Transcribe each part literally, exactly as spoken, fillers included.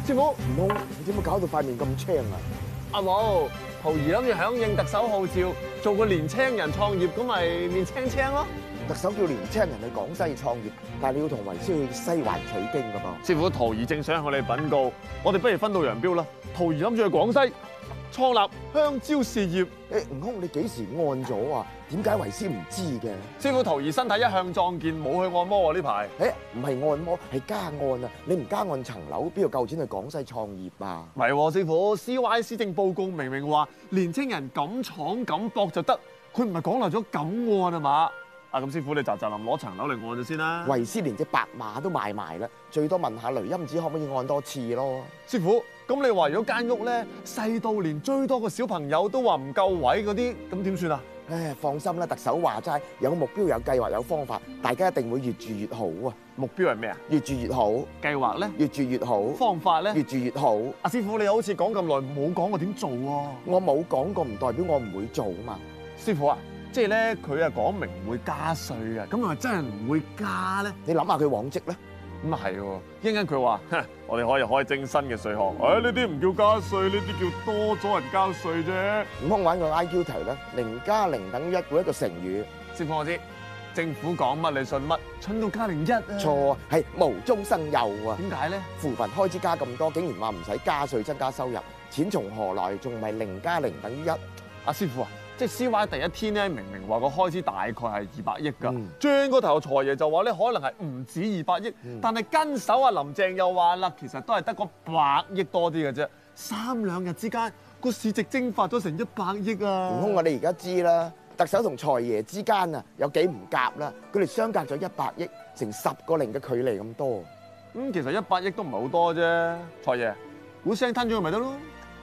師傅， 唔通你點解搞到塊面咁青啊？ 阿冇，徒兒諗住響應特首號召，做個年青人創業，咁咪面青青咯。 特首叫年青人去廣西創業，但係你要同為師去西環取經噶噃。 師傅，徒兒正想向你稟告，我哋不如分道揚鑣啦。徒兒諗住去廣西創立香蕉事業。 誒，悟空，你幾時按咗啊？點解為師唔知嘅？ 師傅，徒兒身體一向壯健，冇去按摩喎呢排。 誒，唔係按摩，係加按啊！你唔加按層樓，邊度夠錢去廣西創業啊？ 唔係喎，師傅 ，C Y 施政報告明明話年青人敢闖敢搏就得，佢唔係講漏咗敢按啊嘛？啊，咁師傅你嗱嗱臨攞層樓嚟按咗先啦。 為師連隻白馬都賣埋啦，最多問下雷音子可唔可以按多次咯？ 師傅，咁你話如果間屋咧細到連追多個小朋友都話唔夠位嗰啲，咁點算啊？ 唉，放心啦，特首話齋，有目標、有計劃、有方法，大家一定會越住越好啊！ 目標係咩啊？ 越住越好。 計劃咧？ 越住越好。 方法咧？ 越住越好。 阿師傅，你好似講咁耐冇講過點做喎？ 我冇講過，唔代表我唔會做啊嘛。 師傅啊，即係咧佢啊講明唔會加稅嘅，咁係咪真係唔會加咧？ 你諗下佢往績咧？ 咁啊係喎，一陣間佢話，我哋可以開徵新嘅稅項。誒呢啲唔叫加稅，呢啲叫多咗人交稅啫。 悟空玩個 I Q 題啦，零加零等於一，估一個成語。 師傅我知，政府講乜你信乜，蠢到加零一啊？ 錯啊，係無中生有啊。 點解咧？ 扶貧開支加咁多，竟然話唔使加稅增加收入，錢從何來？仲唔係零加零等於一？ 阿師傅啊！即係 C Y 第一天咧，明明話個開支大概係二百億㗎， 嗯、 轉個頭財爺就話咧可能係唔止二百億， 嗯、 但係跟手阿林鄭又話啦，其實都係得個百億多啲嘅啫。三兩日之間個市值蒸發咗成一百億啊！ 悟空，我哋而家知啦，特首同財爺之間啊有幾唔夾啦，佢哋相隔咗一百億，成十個零嘅距離咁多。 咁、嗯、其實一百億都唔係好多啫，財爺估聲吞咗佢咪得咯？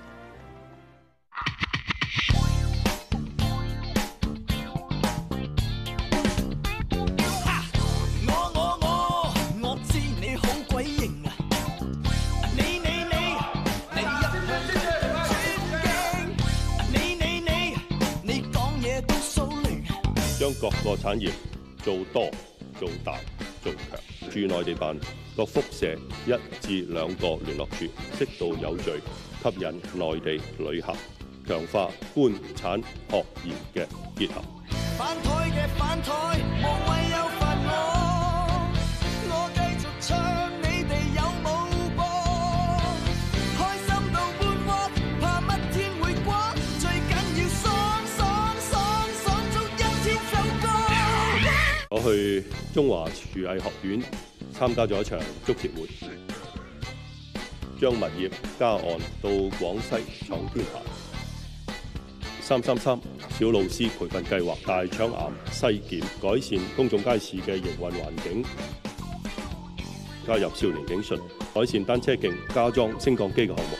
將各個產業做多、做大、做強，駐內地辦各輻射一至兩個聯絡處，適度有序吸引內地旅客，強化官產學研嘅結合。反台嘅反台，無謂有煩我，我繼續唱你哋有冇播，開心到半窩，怕乜天會光，最緊要爽爽爽爽足一千首歌。我去中華廚藝學院參加咗一場竹節會，將物業加按到廣西創天下。三三三小老師培訓計劃，大腸癌篩檢，改善公眾街市嘅營運環境，加入少年警訊，改善單車徑，加裝升降機嘅項目。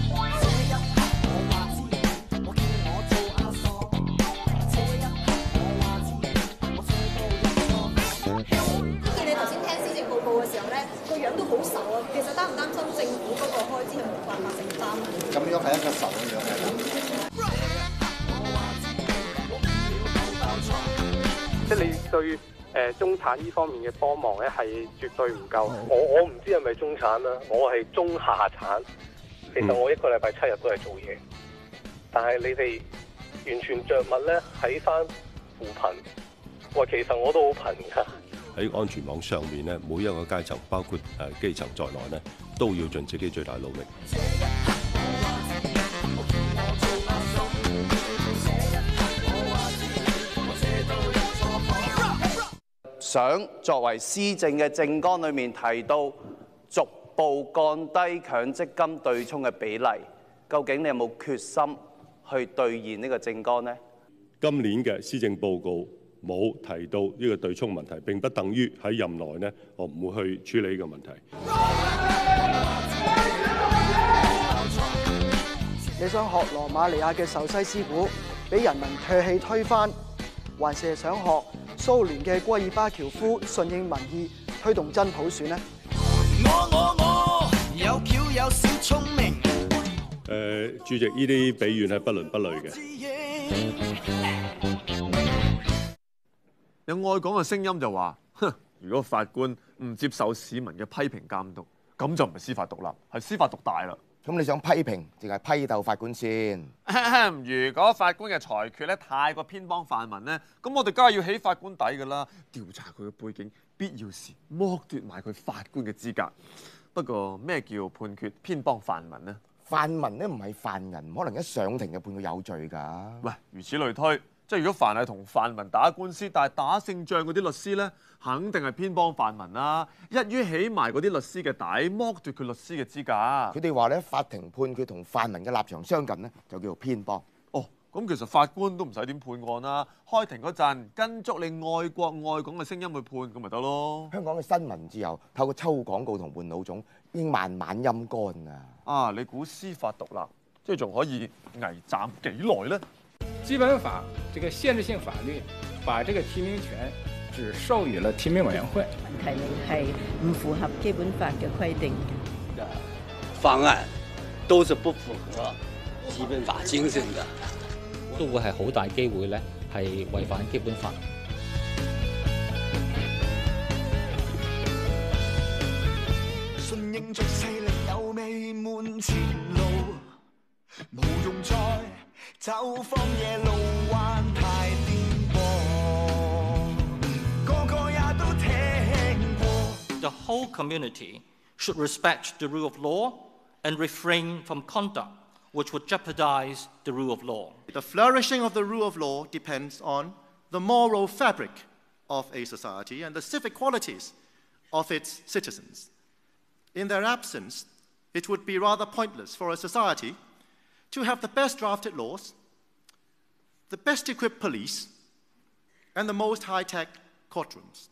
見你頭先聽施政報告嘅時候咧，個樣都好愁啊。其實擔唔擔心政府嗰個開支係冇辦法承擔？ 咁樣係一個愁嘅樣嚟。 即係你對誒中產呢方面嘅幫忙咧，係絕對唔夠。我我唔知係咪中產啦，我係中下產。其實我一個禮拜七日都係做嘢，但係你哋完全着物咧喺翻扶貧。喂，其實我都好貧㗎。 喺安全網上面咧，每一個階層，包括誒基層在內咧，都要盡自己最大努力。 想作為施政嘅政綱裏面提到逐步降低強積金對沖嘅比例，究竟你有冇決心去兌現呢個政綱呢？ 今年嘅施政報告冇提到呢個對沖問題，並不等於喺任內呢，我唔會去處理呢個問題。 你想學羅馬尼亞嘅壽西師傅，俾人民唾棄推翻，還是係想學蘇聯嘅戈爾巴喬夫順應民意推動真普選呢？我我我有巧有小聰明。 誒、呃，主席，呢啲比喻係不倫不類嘅。 有愛港嘅聲音就話：哼，如果法官唔接受市民嘅批評監督， 咁就唔係司法獨立，係司法獨大啦。 咁你想批評定係批鬥法官先？ 如果法官嘅裁決咧太過偏幫泛民咧，咁我哋梗係要起法官底㗎啦，調查佢嘅背景，必要時剝奪埋佢法官嘅資格。不過咩叫判決偏幫泛民呢？ 泛民咧唔係犯人，唔可能一上庭就判佢有罪㗎。 喂，如此類推，即係如果凡係同泛民打官司，但係打勝仗嗰啲律師咧，肯定係偏幫泛民啦，一於起埋嗰啲律師嘅底，剝奪佢律師嘅資格。 佢哋話咧，法庭判決同泛民嘅立場相近咧，就叫做偏幫。 哦，咁其實法官都唔使點判案啦，開庭嗰陣跟足你愛國愛港嘅聲音去判，咁咪得咯。 香港嘅新聞自由透過抽廣告同換腦種，已經慢慢陰乾啦。 啊，你估司法獨立，即係仲可以危暫幾耐呢？ 基本法這個限制性法律，把這個提名權只授予了提名委員會。 提名係唔符合基本法嘅規定嘅方案，都是不符合基本法精神的， 都會係好大機會咧係違反基本法。 順應着勢力有未滿前路，無用再走荒野路彎太顛簸，個個也都聽過。 The whole community should respect the rule of law and refrain from conduct which would jeopardize the rule of law. The flourishing of the rule of law depends on the moral fabric of a society and the civic qualities of its citizens. In their absence, it would be rather pointless for a society to have the best drafted laws, the best equipped police, and the most high-tech courtrooms.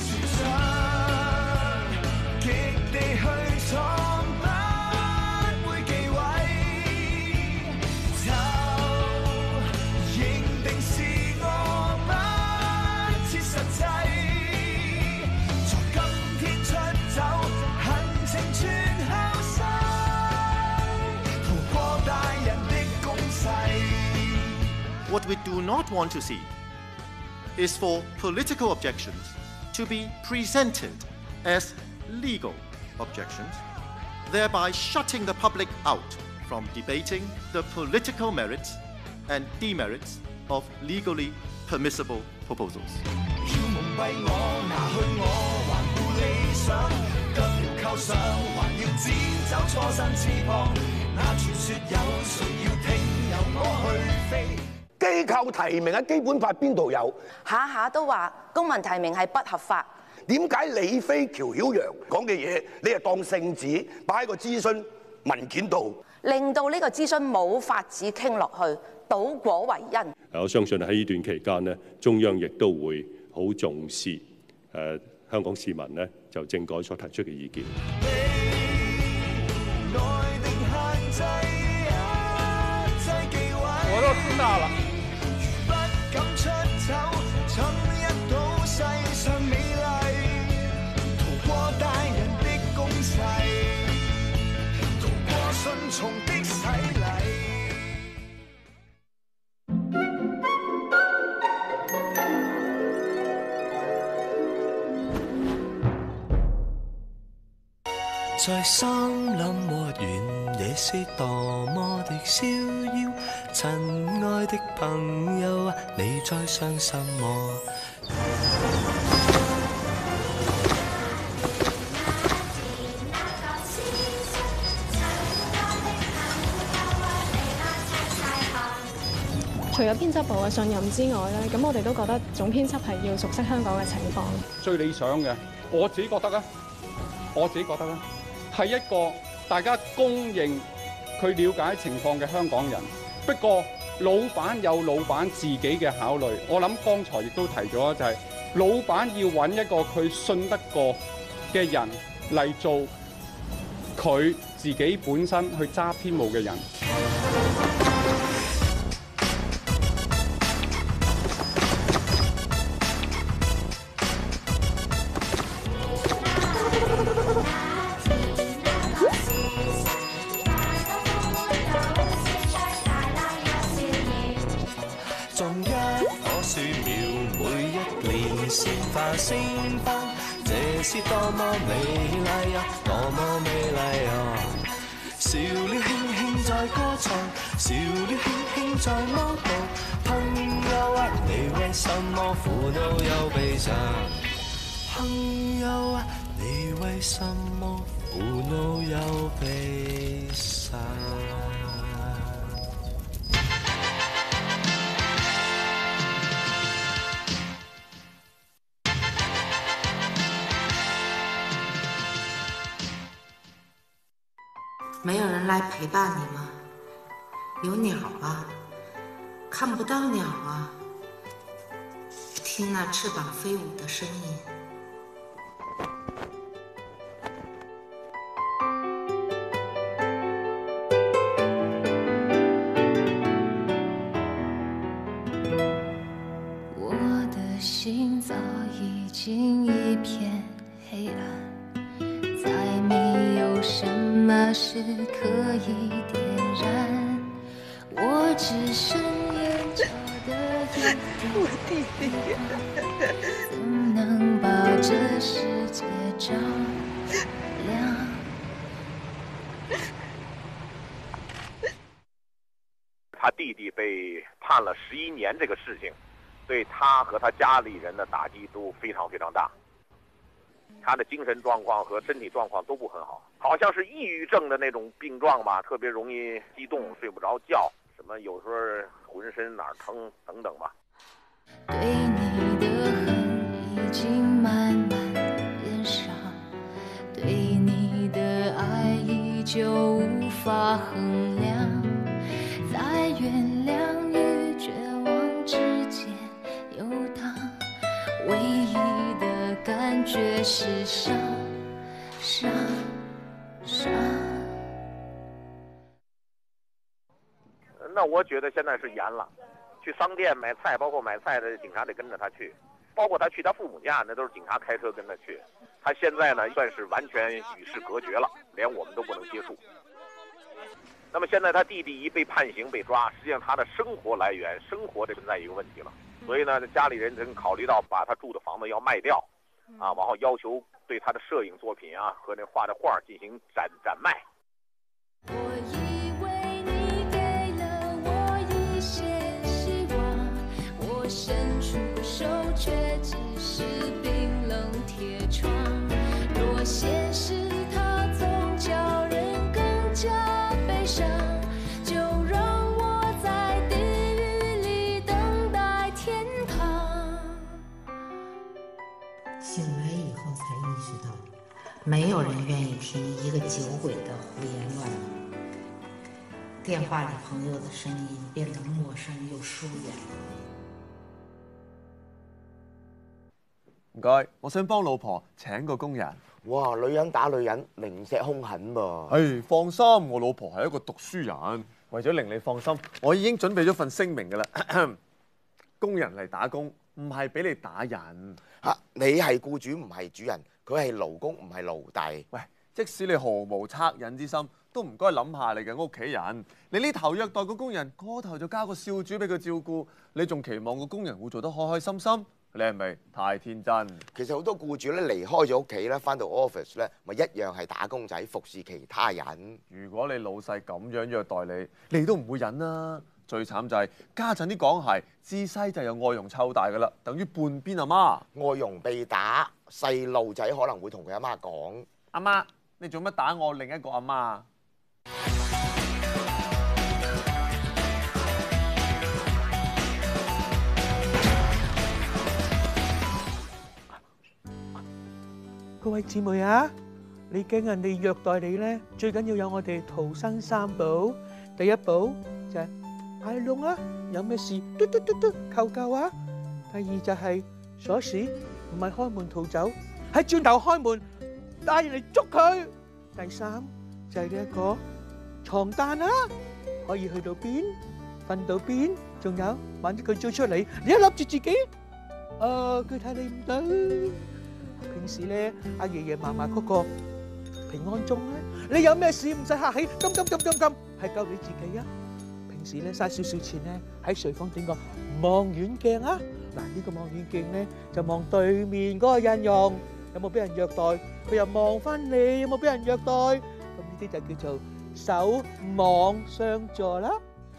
，What we do not want to see is for political objections to be presented as legal objections, thereby shutting the public out from debating the political merits and demerits of legally permissible proposals. 要蒙蔽我，拿去我，環顧理想，腳條靠上，還要剪走錯身翅膀。那傳說有誰要聽由我去飛？ 機構提名喺基本法邊度有？ 下下都話公民提名係不合法。 點解李飛、喬曉陽講嘅嘢，你係當聖旨擺喺個諮詢文件度， 令到呢個諮詢冇法子傾落去，倒果為因。 我相信喺呢段期間呢，中央亦都會好重視誒、呃、香港市民呢就政改所提出嘅意見。 我都知道了。 在森林和原野是多麼的逍遙，親愛的朋友啊，你在想什麼？ 除咗編輯部嘅信任之外咧，咁我哋都覺得總編輯係要熟悉香港嘅情況。 最理想嘅，我自己覺得咧，我自己覺得咧。係一個大家公認佢了解情況嘅香港人。不過老闆有老闆自己嘅考慮，我諗剛才亦都提咗，就係老闆要揾一個佢信得過嘅人嚟做佢自己本身去揸編務嘅人。 鮮花盛放，這是多麼美麗呀，多麼美笑了輕輕在歌唱，笑了輕輕在舞蹈。朋友啊，你為什麼苦惱又悲傷？朋友啊，你為什麼苦惱又悲傷？ 没有人来陪伴你吗？有鸟啊，看不到鸟啊，听那翅膀飞舞的声音。 我的心早已经一片黑暗，再没有什么是可以点燃，我只剩眼角的一点点，怎能把这世界照亮？ 他弟弟被判了十一年，这个事情对他和他家里人的打击都非常非常大。他的精神状况和身体状况都不很好，好像是抑郁症的那种病状吧，特别容易激动，睡不着觉，什么有时候浑身哪儿疼等等吧。 对你的恨已经慢慢变少，对你的爱依旧无法衡量，在原谅与绝望之间游荡，唯一的感觉是伤伤伤。 那我觉得现在是严了，去商店买菜，包括买菜的警察得跟着他去，包括他去他父母家，那都是警察开车跟他去。他现在呢，算是完全与世隔绝了，连我们都不能接触。那么现在他弟弟一被判刑被抓，实际上他的生活来源、生活这存在一个问题了。所以呢，家里人曾考虑到把他住的房子要卖掉，啊，然后要求对他的摄影作品啊和那画的画进行展展卖。 我以为你给了我一些希望，我伸出手却只是冰冷铁窗。若现实它总叫人更加悲伤，就让我在地狱里等待天堂。 醒来以后才意识到，没有人愿意听一个酒鬼的胡言乱语。电话里朋友的声音变得陌生又疏远。 唔該，我想幫老婆請個工人。 哇！女人打女人，零舍兇狠噃。 唉，放心，我老婆係一個讀書人，為咗令你放心，我已經準備咗份聲明㗎啦。工人嚟打工，唔係俾你打人。 嚇、啊，你係僱主唔係主人，佢係勞工唔係奴隸。 喂，即使你毫無惻隱之心，都唔該諗下你嘅屋企人。你呢頭虐待個工人，嗰頭就交個少主俾佢照顧，你仲期望個工人會做得開開心心？你係咪太天真？ 其實好多僱主咧離開咗屋企咧，翻到 office 咧，咪一樣係打工仔服侍其他人。 如果你老細咁樣虐待你，你都唔會忍啦。最慘就係家陣啲港孩自細就由外傭湊大噶啦，等於半邊阿媽。 外傭被打，細路仔可能會同佢阿媽講： 阿媽，你做乜打我另一個阿媽？ 各位姊妹啊，你驚人哋虐待你咧，最緊要有我哋逃生三寶。第一寶就係嗌窿啊，有咩事嘟嘟嘟嘟求救啊。第二就係鎖匙，唔係開門逃走，係轉頭開門帶人嚟捉佢。第三就係呢一個床單啊，可以去到邊瞓到邊，仲有萬一佢追出嚟，你一笠住自己，誒佢睇你唔到。平時咧，阿爺爺嫲嫲嗰個平安鐘咧，你有咩事唔使客氣，撳撳撳撳撳，係救你自己啊！平時咧嘥少少錢咧，喺睡房整個望遠鏡啊！嗱，呢個望遠鏡咧就望對面嗰個印傭有冇俾人虐待，佢又望翻你有冇俾人虐待，咁呢啲就叫做守望相助啦。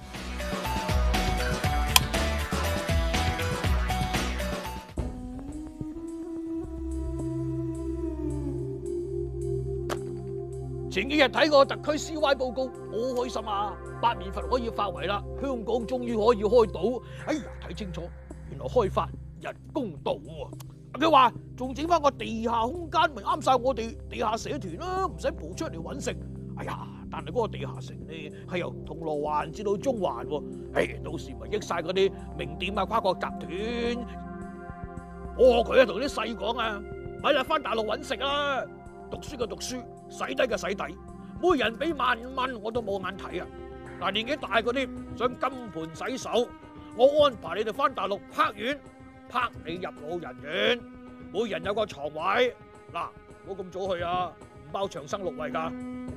前幾日睇過特區 C Y 報告，好開心啊！八面佛可以發圍啦，香港終於可以開島。哎呀，睇清楚，原來開發人工島喎。佢話仲整翻個地下空間，咪啱晒我哋地下社團啦，唔使蒲出嚟揾食。哎呀，但係嗰個地下城咧係由銅鑼灣至到中環喎。哎，到時咪益晒嗰啲名店啊、跨國集團。我佢啊同啲細講啊，咪啦翻大陸揾食啦，讀書嘅讀書。洗底嘅洗底，每人俾萬五蚊我都冇眼睇啊！嗱，年紀大嗰啲想金盆洗手，我安排你哋翻大陸拍院，拍你入老人院，每人有個床位。嗱，唔好咁早去啊，唔包長生六位㗎。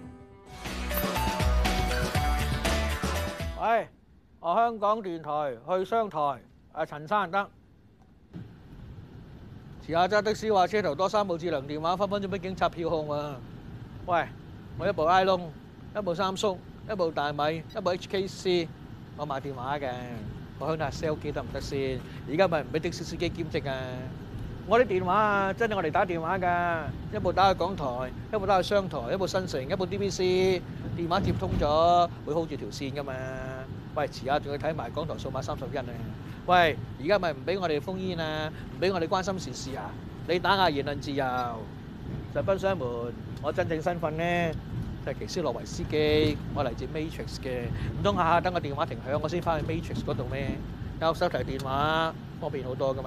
喂，我香港電台去商台，阿陳生得。遲下揸的士話車頭多三部智能電話，分分鐘俾警察票控啊！喂，我一部 iPhone， 一部三叔，一部大米，一部 H K C， 我買電話嘅，我向下 sell 機得唔得先？而家咪唔俾的士司機兼職啊！我啲電話啊，真係我哋打電話㗎，一部打去港台，一部打去商台，一部新城，一部 D B C， 電話接通咗會 hold 住條線㗎嘛。喂，遲下仲要睇埋港台數碼三十一啊！喂，而家咪唔俾我哋封煙啊，唔俾我哋關心時事啊！你打壓言論自由，實不相瞞，我真正身份咧就係奇斯洛維斯基，我嚟自 Matrix 嘅，唔通下下等個電話停響我先翻去 Matrix 嗰度咩？有手提電話方便好多噶嘛。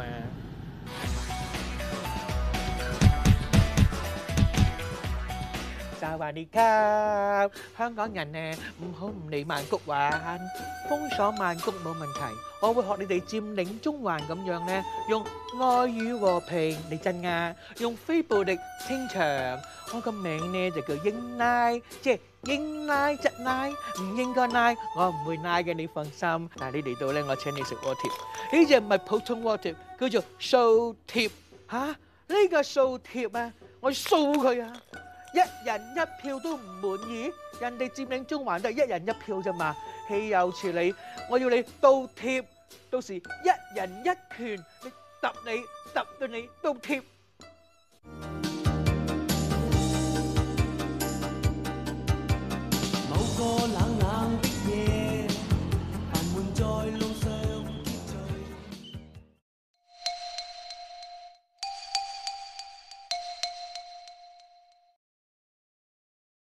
就話你級香港人誒，唔好唔嚟曼谷玩，封鎖曼谷冇問題。我會學你哋佔領中環咁樣咧，用愛與和平嚟鎮壓，用非暴力清場。我個名咧就叫英拉，即係應拉則拉，唔應該拉，我唔會拉嘅，你放心。嗱，你嚟到咧，我請你食鍋貼。呢隻唔係普通鍋貼，叫做掃貼嚇。呢個掃貼啊，我掃佢啊！一人一票都唔滿意，人哋佔領中環都係一人一票啫嘛。棄幼處理，我要你倒貼，到時一人一拳，你揼你揼到你倒貼。